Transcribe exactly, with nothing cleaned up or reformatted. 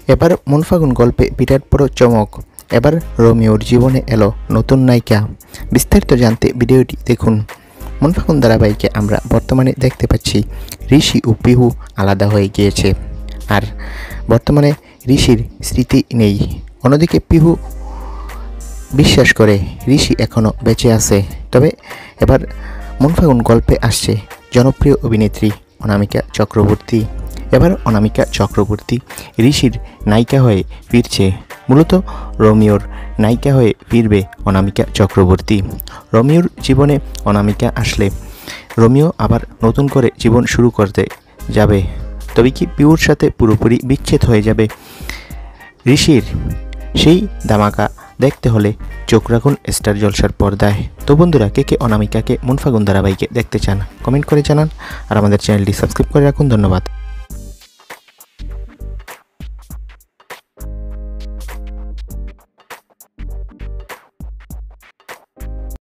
এবার মন ফাগুন গল্পে বিরাট বড় চমক। এবার রোমিওর জীবনে এলো নতুন নায়িকা। বিস্তারিত জানতে ভিডিওটি দেখুন। মন ফাগুন ধারাবাহিকে আমরা বর্তমানে দেখতে পাচ্ছি ঋষি ও পিহু আলাদা হয়ে গিয়েছে, আর বর্তমানে ঋষির স্মৃতি নেই। অন্যদিকে পিহু বিশ্বাস করে ঋষি এখনও বেঁচে আছে। তবে এবার মন ফাগুন গল্পে আসছে জনপ্রিয় অভিনেত্রী অনামিকা চক্রবর্তী। এবার অনামিকা চক্রবর্তী ঋষির নায়িকা হয়ে ফিরছে। মূলত রোমিওর নায়িকা হয়ে ফিরবে অনামিকা চক্রবর্তী। রোমিওর জীবনে অনামিকা আসলে রোমিও আবার নতুন করে জীবন শুরু করতে যাবে। তবে কি পিহুর সাথে পুরোপুরি বিচ্ছেদ হয়ে যাবে ঋষির? সেই ধামাকা দেখতে হলে চোখ রাখুন স্টার জলসার পর্দায়। তো বন্ধুরা, কে কে অনামিকাকে মন ফাগুন ধারাবাহিকে দেখতে চান কমেন্ট করে জানান, আর আমাদের চ্যানেলটি সাবস্ক্রাইব করে রাখুন। ধন্যবাদ।